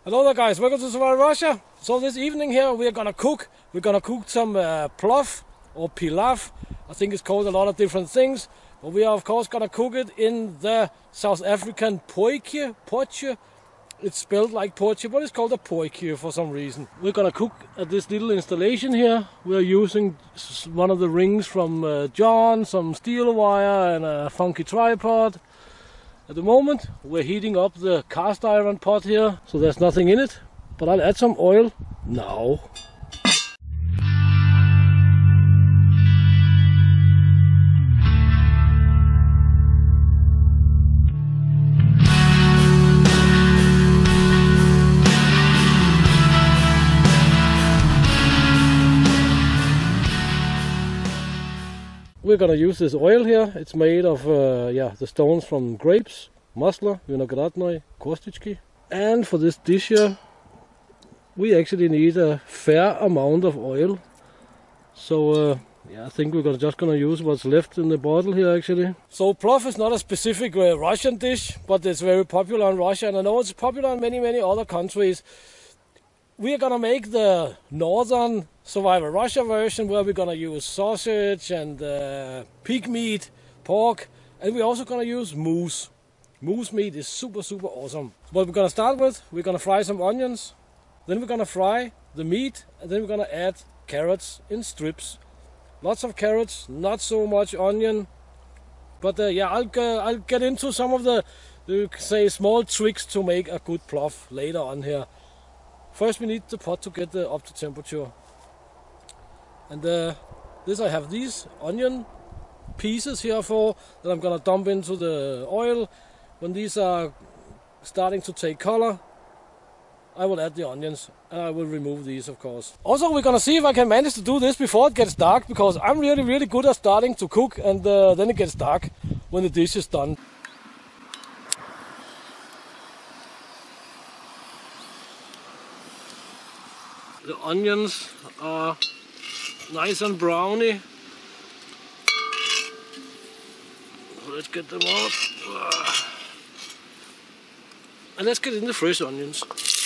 Hello there guys, welcome to Survival Russia. So this evening here we're gonna cook. We're gonna cook some plov or pilaf. I think it's called a lot of different things. But we are of course gonna cook it in the South African potjie. It's spelled like potjie, but it's called a potjie for some reason. We're gonna cook at this little installation here. We're using one of the rings from John, some steel wire and a funky tripod. At the moment we're heating up the cast iron pot here, so there's nothing in it, but I'll add some oil now. We're gonna use this oil here. It's made of the stones from grapes, musler, vinogradnoy, kostički. And for this dish here, we actually need a fair amount of oil. So I think we're just gonna use what's left in the bottle here actually. So plov is not a specific Russian dish, but it's very popular in Russia, and I know it's popular in many other countries. We are gonna make the Northern Survival Russia version, where we're gonna use sausage and pig meat, pork, and we're also gonna use moose. Moose meat is super awesome. What we're gonna start with, we're gonna fry some onions, then we're gonna fry the meat, and then we're gonna add carrots in strips. Lots of carrots, not so much onion, but I'll get into some of the, you could say, small tricks to make a good plov later on here. First we need the pot to get up to temperature. And this I have these onion pieces here for that I'm gonna dump into the oil. When these are starting to take color, I will add the onions and I will remove these of course. Also we're gonna see if I can manage to do this before it gets dark, because I'm really good at starting to cook and then it gets dark when the dish is done. The onions are nice and browny. Let's get them out. And let's get in the fresh onions.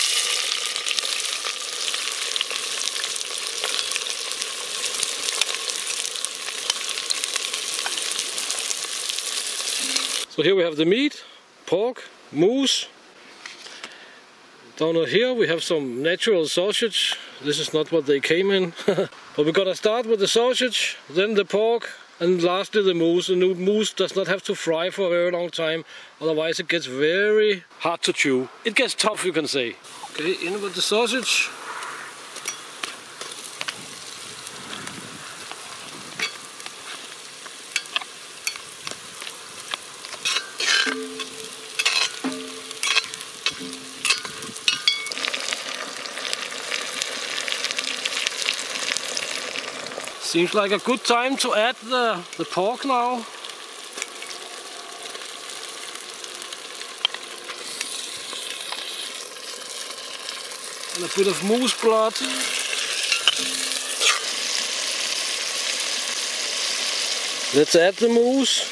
So here we have the meat, pork, moose. Down here we have some natural sausage. This is not what they came in. But we're gonna start with the sausage, then the pork, and lastly the moose. The moose does not have to fry for a very long time, otherwise it gets very hard to chew. It gets tough, you can say. Okay, in with the sausage. Seems like a good time to add the pork now. And a bit of moose blood. Let's add the moose.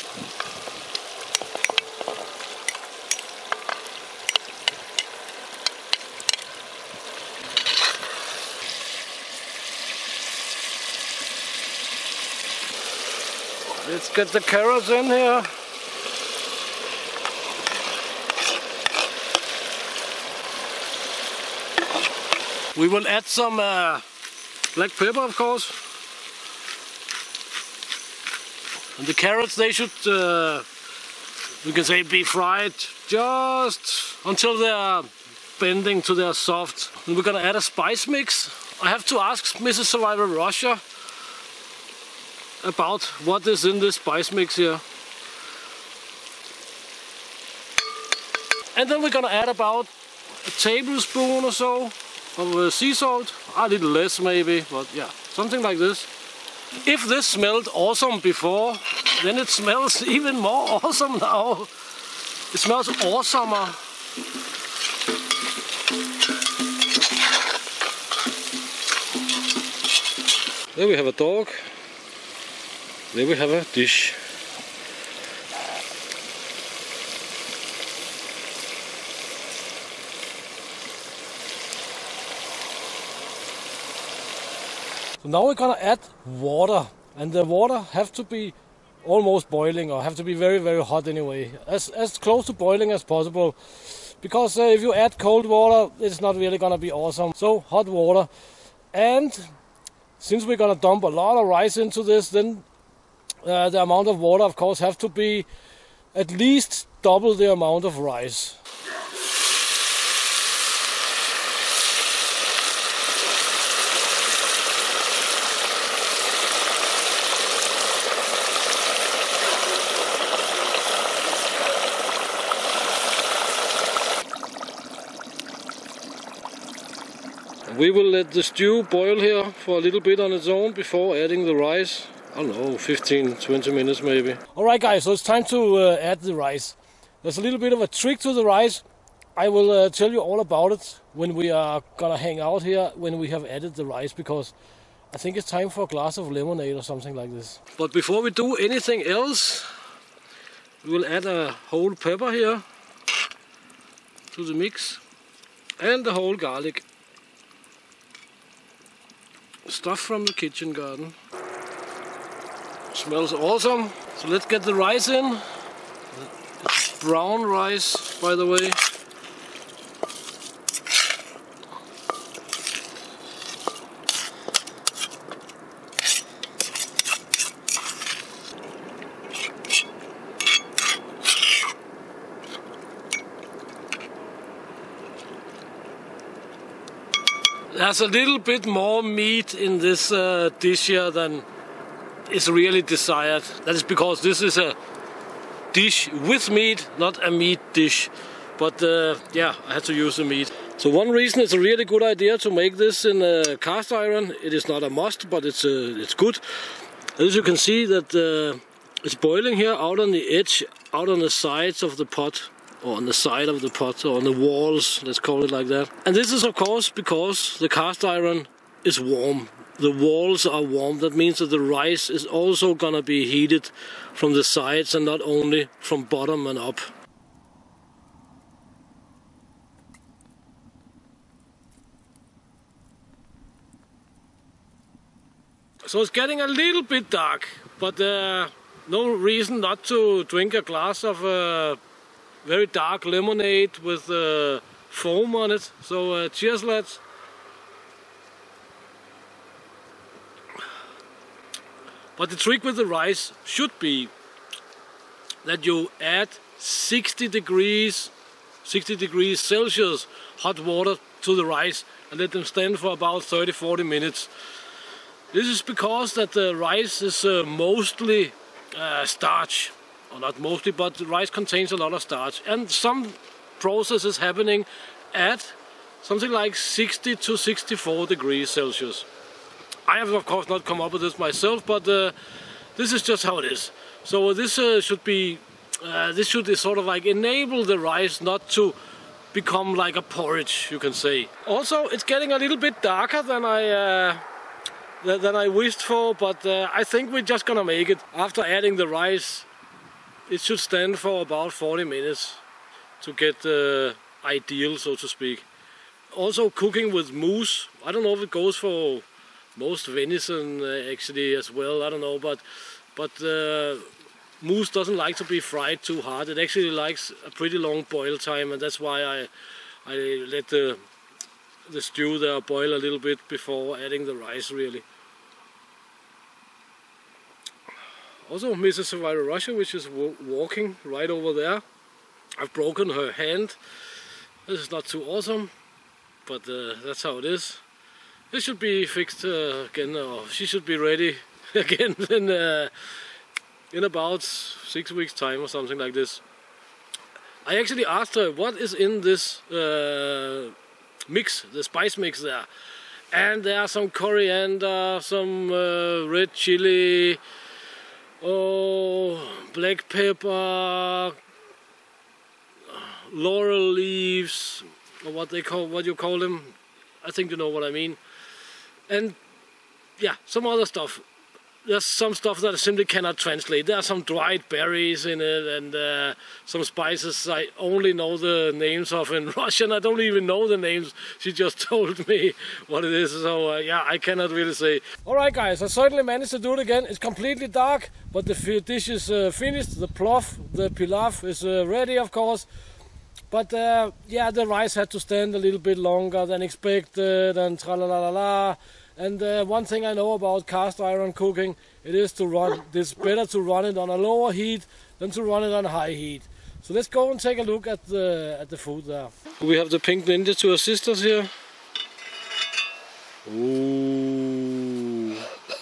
Let's get the carrots in here. We will add some black pepper, of course. And the carrots, they should, you can say, be fried just until they are bending to their soft. And we're gonna add a spice mix. I have to ask Mrs. Survival Russia about what is in this spice mix here. And then we're gonna add about a tablespoon or so of sea salt, a little less maybe, but yeah, something like this. If this smelled awesome before, then it smells even more awesome now. It smells awesomer. There we have a dog. There we have a dish. So now we're gonna add water, and the water have to be almost boiling, or have to be very, very hot anyway, as close to boiling as possible, because if you add cold water, it's not really gonna be awesome. So hot water, and since we're gonna dump a lot of rice into this, then the amount of water, of course, have to be at least double the amount of rice. We will let the stew boil here for a little bit on its own before adding the rice. I don't know, 15-20 minutes maybe. Alright guys, so it's time to add the rice. There's a little bit of a trick to the rice. I will tell you all about it when we are gonna hang out here, when we have added the rice, because I think it's time for a glass of lemonade or something like this. But before we do anything else, we will add a whole pepper here to the mix, and the whole garlic. Stuff from the kitchen garden. Smells awesome. So let's get the rice in. It's brown rice, by the way. There's a little bit more meat in this dish here than is really desired. That is because this is a dish with meat, not a meat dish. But yeah, I had to use the meat. So one reason it's a really good idea to make this in cast iron. It is not a must, but it's good. As you can see that it's boiling here out on the edge, out on the sides of the pot. Or on the side of the pot, or on the walls, let's call it like that. And this is of course because the cast iron is warm. The walls are warm. That means that the rice is also gonna be heated from the sides and not only from bottom and up. So it's getting a little bit dark, but no reason not to drink a glass of very dark lemonade with foam on it. So cheers lads. But the trick with the rice should be that you add 60 degrees Celsius hot water to the rice and let them stand for about 30-40 minutes. This is because that the rice is mostly starch. Or not mostly, but the rice contains a lot of starch, and some process is happening at something like 60 to 64 degrees Celsius. I have of course not come up with this myself, but this is just how it is. So this should sort of like enable the rice not to become like a porridge, you can say. Also, it's getting a little bit darker than I wished for, but I think we're just gonna make it. After adding the rice, it should stand for about 40 minutes to get ideal, so to speak. Also cooking with moose. I don't know if it goes for most venison actually as well. I don't know, but moose doesn't like to be fried too hard. It actually likes a pretty long boil time, and that's why I let the stew there boil a little bit before adding the rice really. Also, Mrs. Survivor Russia, which is walking right over there. I've broken her hand. This is not too awesome, but that's how it is. This should be fixed again, or she should be ready again in about 6 weeks' time or something like this. I actually asked her what is in this mix, the spice mix there. And there are some coriander, some red chili, black pepper, laurel leaves, or what you call them. I think you know what I mean. And yeah, some other stuff. there's some stuff that I simply cannot translate. There are some dried berries in it, and some spices I only know the names of in Russian. I don't even know the names. She just told me what it is, so yeah, I cannot really say. Alright guys, I certainly managed to do it again. It's completely dark, but the dish is finished. The plov, the pilaf is ready, of course. But yeah, the rice had to stand a little bit longer than expected, and tra-la-la-la-la. And one thing I know about cast iron cooking, it's better to run it on a lower heat than to run it on high heat. So let's go and take a look at the food there. We have the pink ninja to assist us here. Ooh.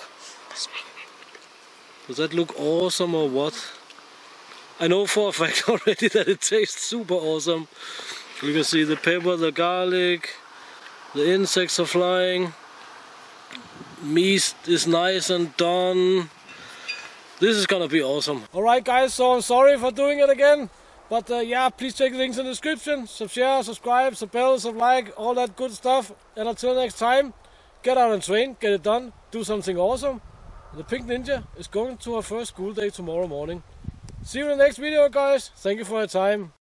Does that look awesome or what? I know for a fact already that it tastes super awesome. You can see the pepper, the garlic, the insects are flying. Meat is nice and done. This is gonna be awesome. Alright guys, so I'm sorry for doing it again. But yeah, please check the links in the description. Share, subscribe, bell, like, all that good stuff. And until next time, get out and train, get it done, do something awesome. The Pink Ninja is going to her first school day tomorrow morning. See you in the next video guys. Thank you for your time.